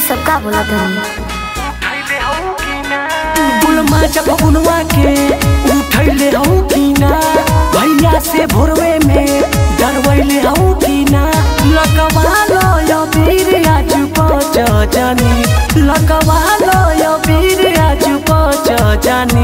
सब का बोला तनी बुलमा जब बुनवा के उठैले हूँ की ना भैया से भोरवे में डरवैले हूँ की ना लगवा लो यो वीर आज पहुँच जानी लगवा लो यो वीर आज पहुँच जानी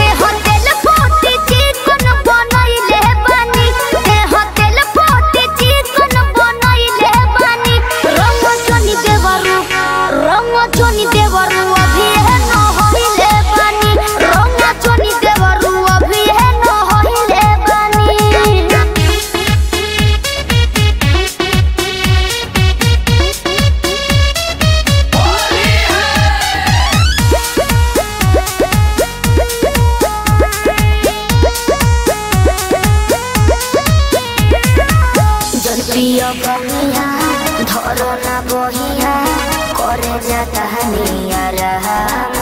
धरो ना बहिया करे जाता हनिया रहा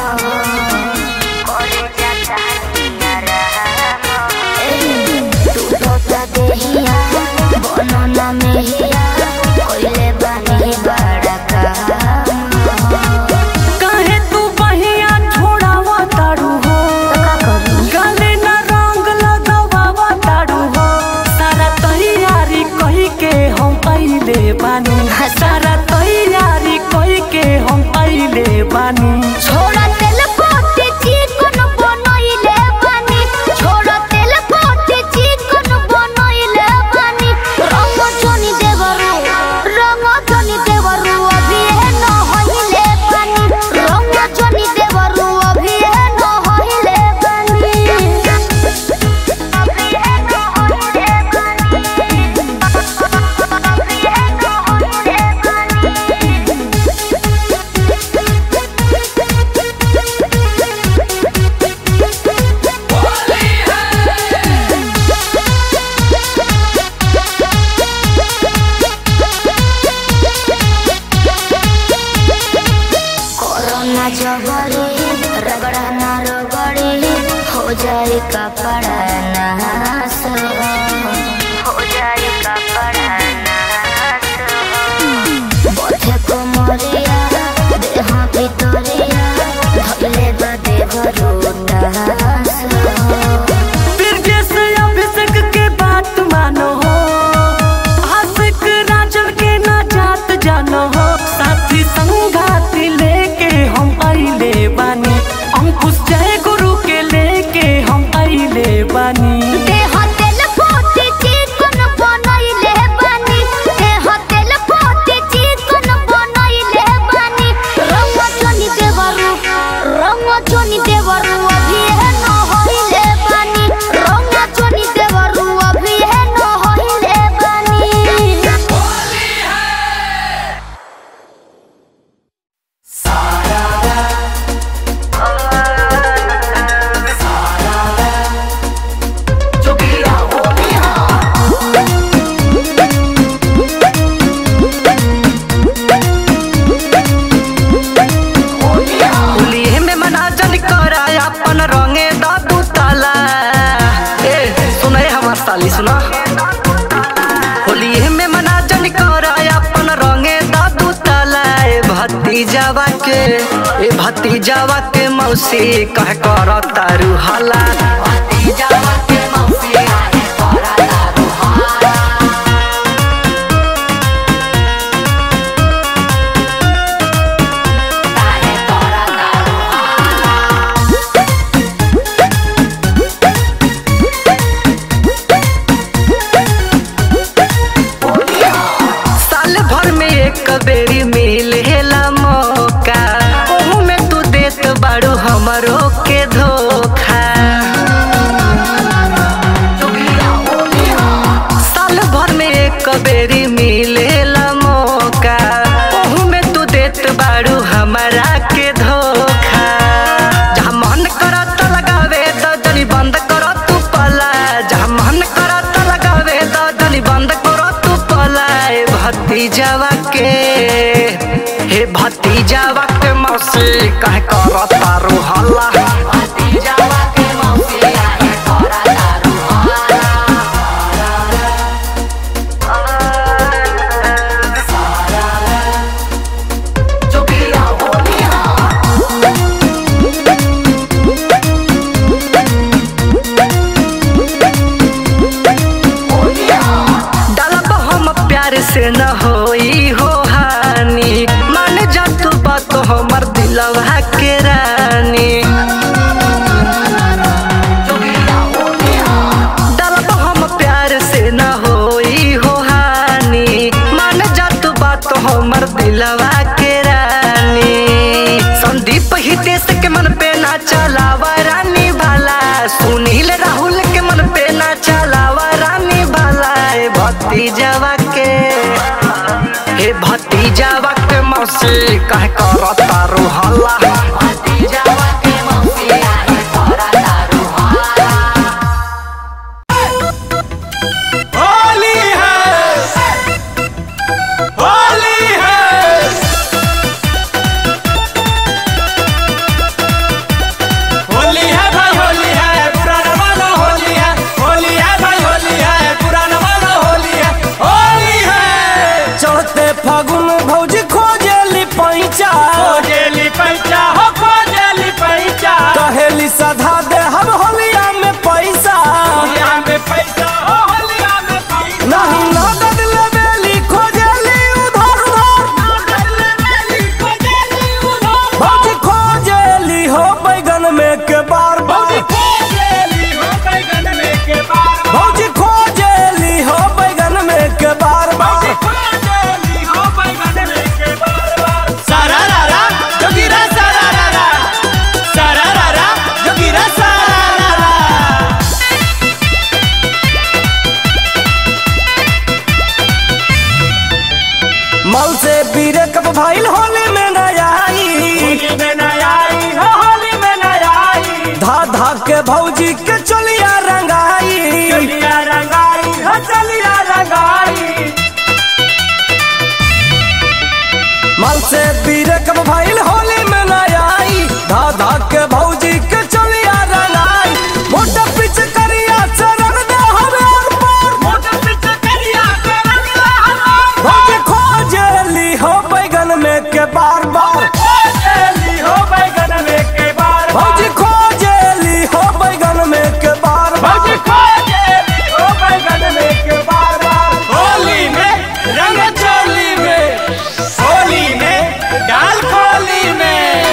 करे जाता हनिया रहा तू तो देहिया बनो ना मेहिया कोइले बानी बड़ा काहे तू बहिया छोड़ावा तारू हो गले ना रंग लगावा तारू हो सारा तैयारी कही के हम पहले बानी सारा तैयारी कही के हम पहले बानी छोड़ा तेल पोते चिकन बनइले बानी छोड़ा तेल पोते चिकन बनइले बानी रंग चोनी देवरू अभी न होइले बानी रंग चोनी देवरू अभी न होइले बानी अभी न होइले जबरी रगड़ा ना रगड़ी हो जाए कपड़ा नास हो जाए कपड़ा नास बोथे को मोरिया देह भितरिया धले बदे भरोटास बिरजेश अभिषेक के बात मानो हो आशिक राजन के ना जात जानो हो साथी संगाती लेके हम आइले बानी अंकुश जय गुरु के लेके हम आइले बानी भतीजावा के मौसी कह कर तारू हला भतीजावा के मौसी कह कर तारू हला काहे कर तारू हला साल भर में एक बेरी मिलेला मौका बाड़ू हमरो के धोखा साल भर में एक बेरी मिलेला मौका ओहू में तू देत बाड़ू हमारा के धोखा जहाँ मन करत लगावे तो जनी बंद करो तू पला जहाँ मन करत लगावे तो जनी बंद करो तू पला भतीजावा के हे भतीजावा के मौसी कह कर तारू हल्ला भतीजावा के मौसी कह कर तारू हल्ला चुकिया भतीजावा के मौसी कह करता रुहल्ला भतीजावा के मौसी कह करता रुहल्ला। होली है होली है होली है भाई होली है पुराना वाला होली है होली है भाई होली है पुराना वाला होली है होली है। चढ़ते फागुन भौजी खोजेली पैचा हो खोजेली पैचा कहेली सधा दे हम होलिया में पैसा होलिया में पैसा हो होलिया में पैसा नहीं नगद लेवेली खोजेली उधर भौजी खोजेली हो बैगन में के बार बार खोजेली हो बैगन में के बार भौजी खोजेली हो बैगन में के बार बार खोजेली हो बैगन में के बार सारा रारा जोगिरा सारा रारा सारा रारा जोगिरा सारा रारा। मल से बीरे कब भाईल होली में न आई होली में न आई हो होली में न आई धा धा के भौजी के चलिया रंगाई चलिया रंगाई हो चलिया रंगाई मल से बीरे कब भाईल होली में न आई धा धा के भौजी के चलिया रंगाई मोटा पीछे करिया चरण दे हवे और पार मोटा पीछे करिया करंगा हमार भौजी खोजेली हो बैगन में के बार बार खोजेली हो बैगन में के बार भौजी खोजेली हो बैगन में के बार बार भौजी खोजेली हो बैगन में के बार होली में रंग चोली में होली में डाल खोली में।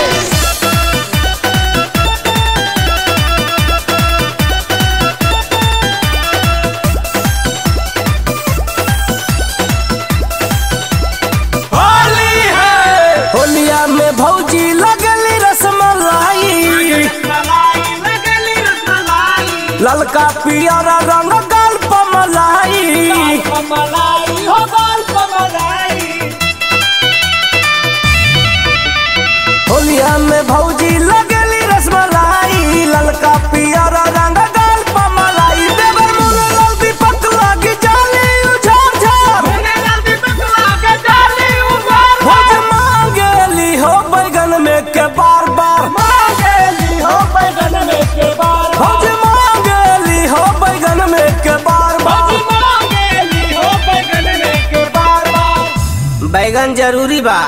होली है होलिया में भौजी लगली रसमलाई रसमलाई लगली रसमलाई ललका पियरा रंग गाल पमलाई कमलाई हो बाल कमलाई होलिया में भौजी लगली रसमलाई ललका पियरा रंग गाल पमलाई देवर मुन लाल दीपक लागी जाली उझार झार भौज मांगेली हो बैगन में के बार बार भौज मांगेली हो बैगन में के बार बार बैगन जरूरी बा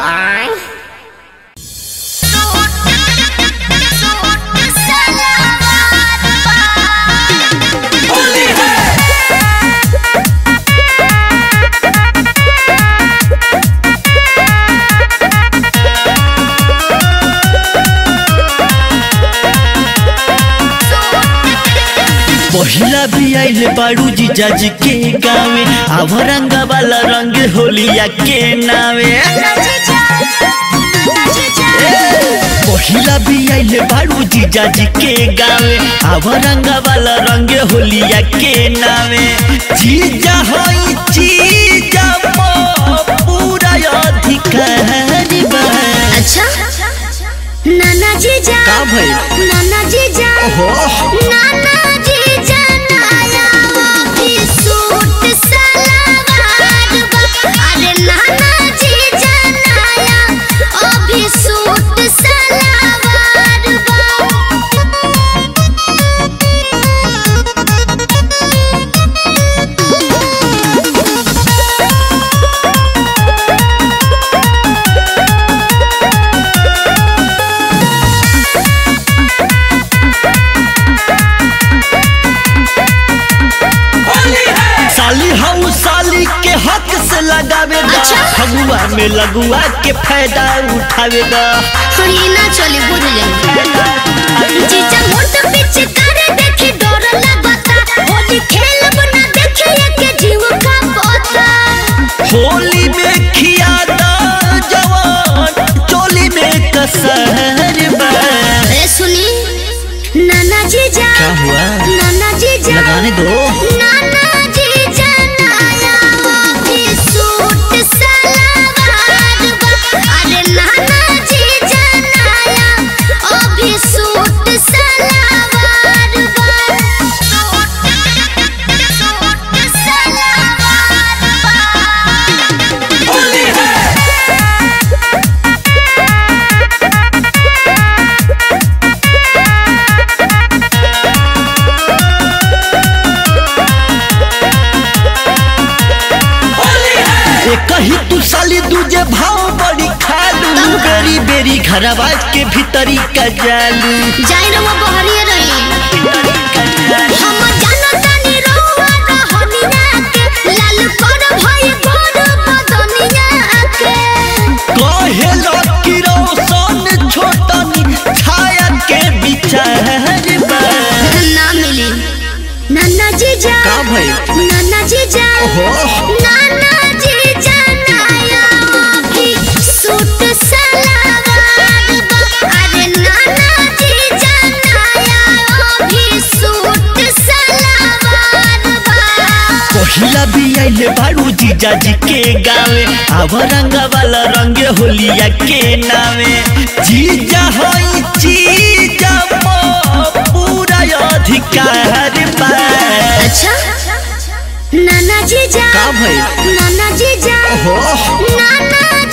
पहिला भी आइले बाड़ू जीजा जी के गावे अब रंग वाला रंग होलिया के नावे पहिला भी आइले बाड़ू जीजा जी के गावे अब रंग वाला रंग होलिया के नावे जीजा होई जीजा पूरा अधिकारी बा। अच्छा नाना जीजा का भई नाना जीजा नाना जीजा नाया भी सूट सलवार बा। अरे नाना जीजा नाया अभी सूट सलवार बा। साली हम साली के हक से लगावे दा अच्छा। फगुआ में लगुआ के फायदा उठावे दा थोड़ी ना चली बुझ जाए जीजा मोट पीछे करे देखे डर लगता होली खेल बना देखे के जीव का पोता। होली में खिया दा जवान चोली में कसर बा। ए सुनी नाना जीजा क्या हुआ नाना जीजा लगाने दो नाना जीजा नाया भी सूट सलवार घरवा के भीतरी का जालू जाई रवा बहरिए रही हम जानो तानी रोवा रहनिया के लाल कर भई गोर बदनिया के कहे लकी रोशन छोटनी छाया के विचार बा ना मिली नाना जीजा का भई नाना जीजा नाना जीजा नाया भी सूट सलवार बा अरे नाना जीजा नाया भी सूट सलवार बा पहिला भी आइले बारू जीजा जी के गावे अब रंग वाला रंग होलिया के नामे जीजा होई जीजा पूरा अधिकार बा अच्छा नाना जीजा का भई नाना जीजा नाना